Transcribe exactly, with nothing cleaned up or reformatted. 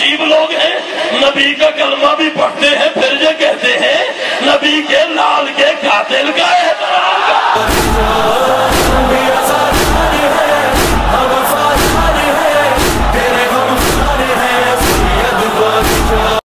अजीब लोग हैं, नबी का कलमा भी पढ़ते हैं फिर